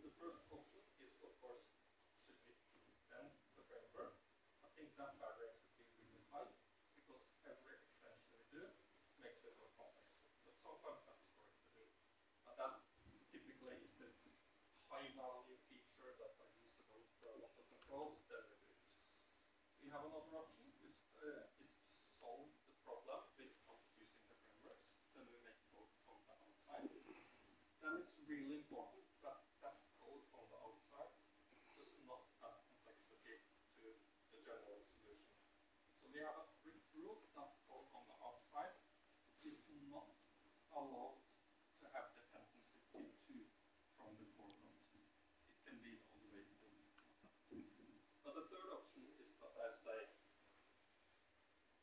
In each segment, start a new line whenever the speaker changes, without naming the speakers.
the first option is, of course, should we extend the framework? I think that barrier should be really high, because every extension we do makes it more complex. But sometimes that's correct to do. But that typically is a high value feature that are usable for a lot of controls, then we do it. We have another option, is to solve the problem without using the frameworks. Then we make code on the outside. Then it's really important that that code on the outside does not add complexity to the general solution. So we have a strict rule that code on the outside is not allowed to have dependency to from the foreground. It can be all the way to the. But the third option is that I say,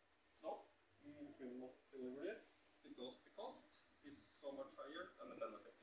no, we will not deliver it because the cost is so much higher than the benefit.